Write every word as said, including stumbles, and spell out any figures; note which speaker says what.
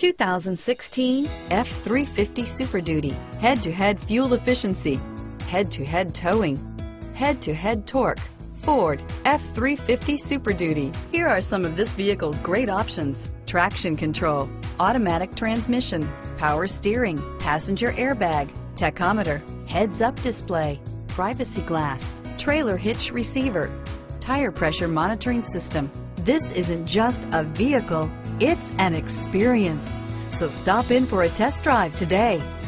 Speaker 1: two thousand sixteen F three fifty Super Duty. Head-to-head fuel efficiency, head-to-head towing, head-to-head torque. Ford F three fifty Super Duty. Here are some of this vehicle's great options: traction control, automatic transmission, power steering, passenger airbag, tachometer, heads-up display, privacy glass, trailer hitch receiver, tire pressure monitoring system. This isn't just a vehicle, it's an experience. So stop in for a test drive today.